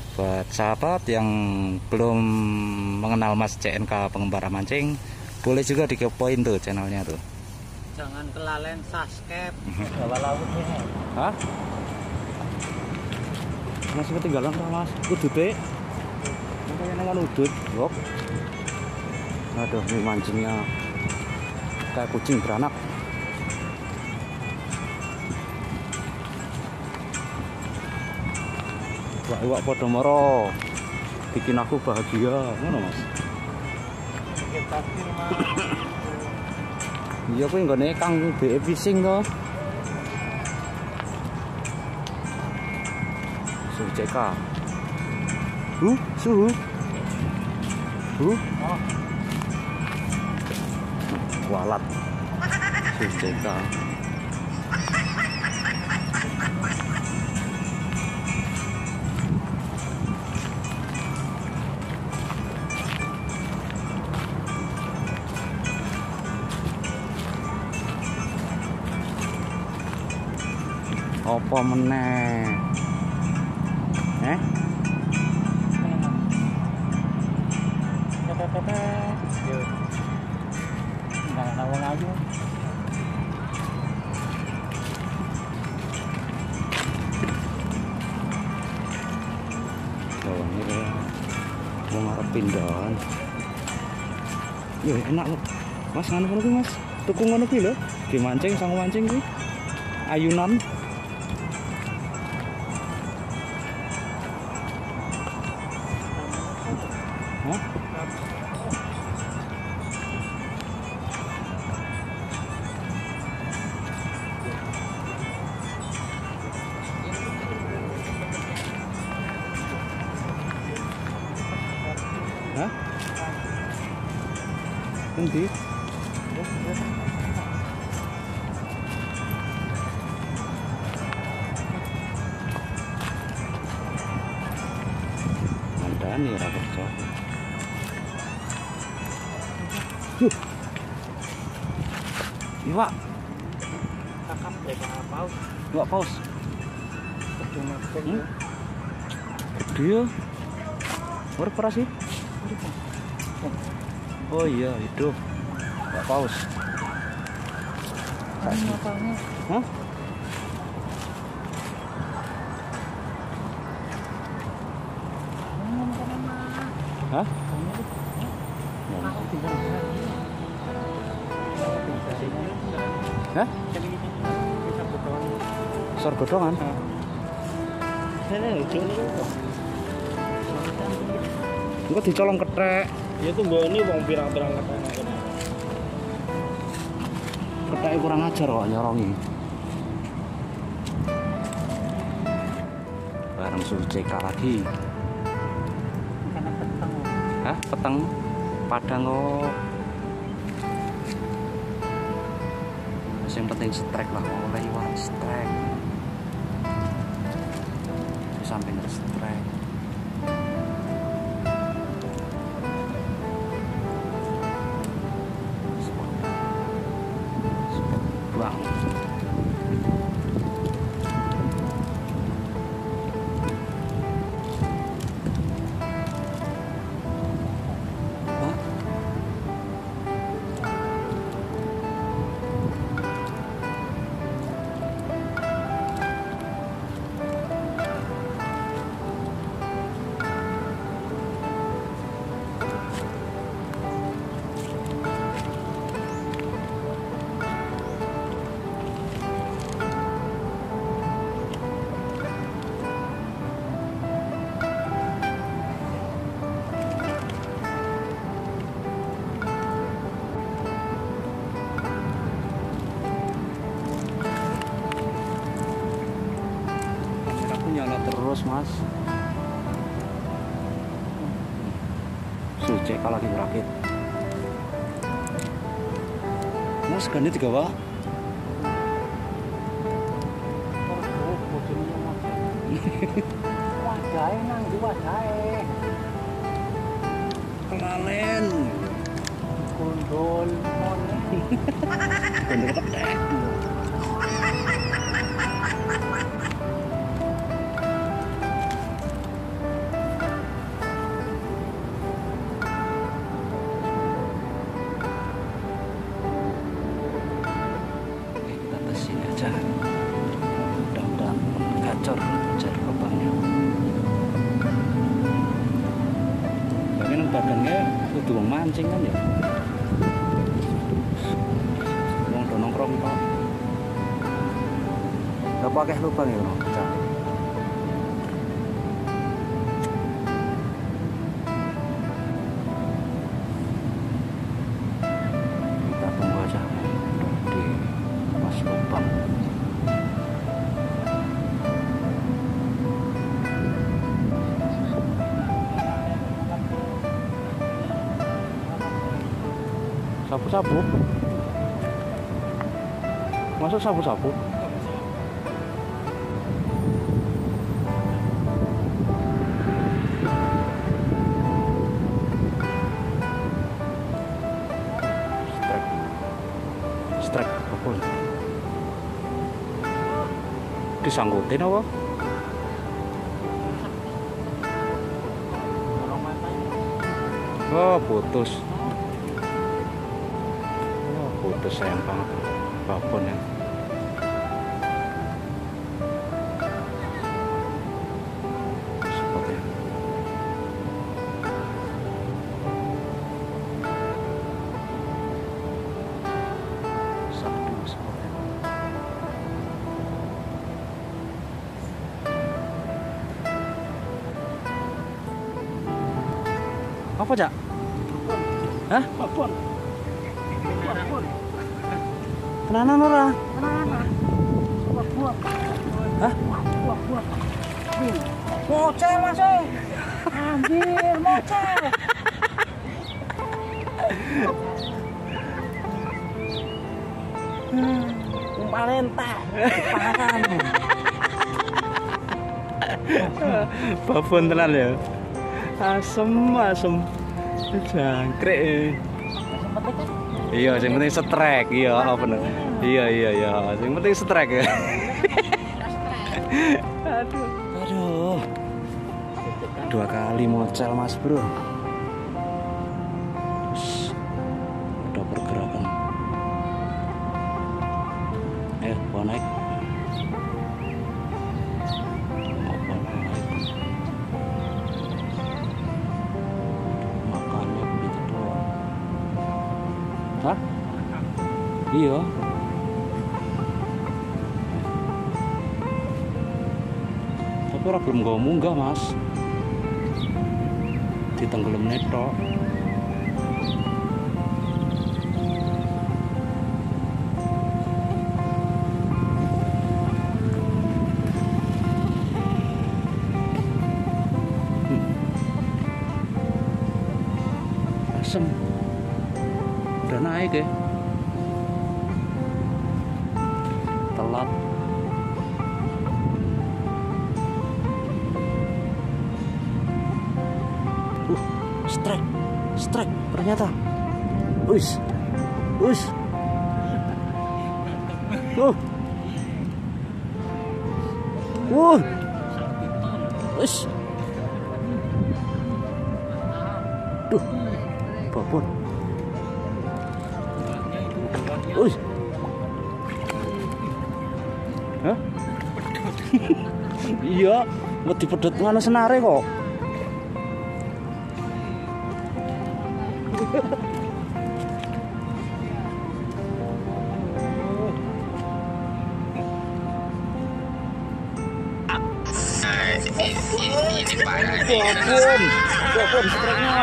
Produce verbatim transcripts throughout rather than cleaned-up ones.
Buat sahabat yang belum mengenal Mas C N K Pengembara Mancing, boleh juga dikepoin tuh channelnya tuh. Jangan kelalen subscribe. Bawa lautnya. Hah? Masih ketinggalan tuh Mas. Udut deh. Makanya nengan udut. Wop. Aduh, ini mancingnya kayak kucing beranak. Wah, iwak podo moro bikin aku bahagia, ngono Mas. Iya, kuwi nggone Kang B E Fishing to. Suhu C K. Hu, suhu. Hu. Walat. Suhu C K. Apa meneh? Eh? Yo. Nggak nawang aja. Oh, ini kayak mau ngarep pindahan. Yo, enak loh. Mas nganu ngono kuwi, Mas. Tuku ngono kuwi lho. Dimancing sang mancing kuwi. Ayunan. Hah? Hah? Endi? Mandani ora kerja. Huh. Iwak. Kakap deh kakap paus. Iwak paus. Cuma Hmm? Dia. Berapa para sih? Oh iya, hidup. Iwak paus. Ini apanya? Hah? Hah? Hah? Sor godongan? Engko dicolong kethek. Ya tuh mbak ini wong pirang-pirang katanya. Ketheke kurang ajar kok nyorongi. Bareng Suhu C K lagi. Karena petang. Hah? Peteng? Padang kok. Yang penting strike lah, oleh iwak strike. Sampai nge strike. Bang. Nyala terus Mas. Suhu C K lagi merakit. Mas ganti tiga wak. Wadahe nang ndi wadahe. Kelalen. Gondol mone. Gondol kethek. dagannya kudu wong mancing kan ya. Wong do nongkrong tok. Gak pakai lubang ya, no? Pecah. Kita tunggu aja di Mas Lubang. Sapu-sapu? Masuk sapu-sapu? Strike apa? Disangkutin apa? Oh, putus. Oh, putus sayang banget. Babon ya. Seperti satu seperti apa, Cak? Hah? Babon. Babon. Tenanan ora? Tenanan. Buah-buah. Hah? Buah-buah. Mocel Mas. Anjir, mocel. Hmm, umparenta. Pangan. Babon tenan ya. Asem, asem. Jangkrik. Iya, yang penting setrek. Iya, oh bener. Iya, iya, iya. Yang penting setrek ya. Aduh. Aduh. Dua kali mocel Mas Bro. Terus ada pergerakan. Ayo, bawa naik. Mau bawa naik. Makannya begitu doang. Hah? Iya. Tapi ora belum gak munggah Mas. Ditenggelam netok. Hmm. Asem. Udah naik ya. Telat. Uh, strike, strike ternyata. Uis, uis. Uh, uh, uis. Duh, babon. Uis. Hah? Iya, mau dipedot mana senare kok. Babon, babon strike-nya.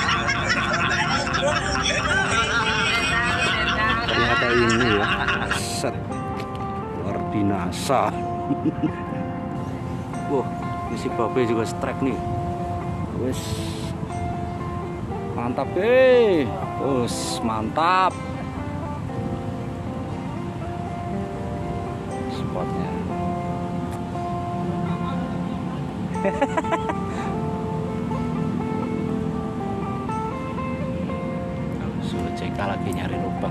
Ternyata ini ya, set luar binasa. Wah, ini si babe juga strike nih. Wes mantap eh, wes mantap spotnya. Suruh cek lagi nyari lubang.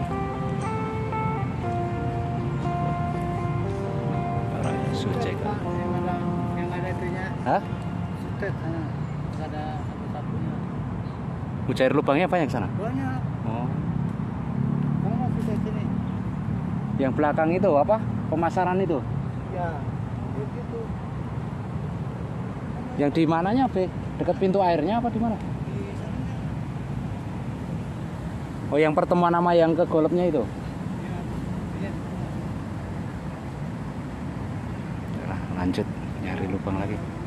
Orang suruh cek. Yang ada itunya. Hah? Sutet sana. Ada satu-satunya. Mau cari lubangnya banyak sana? Banyak. Oh. Kamu mau sutet sini? Yang belakang itu apa? Pemasaran itu? Ya. Begitu. Yang di mananya, Be? Dekat pintu airnya apa di mana? Di sana. Oh, yang pertemuan sama yang ke golopnya itu. Iya. Nah, lanjut nyari lubang lagi.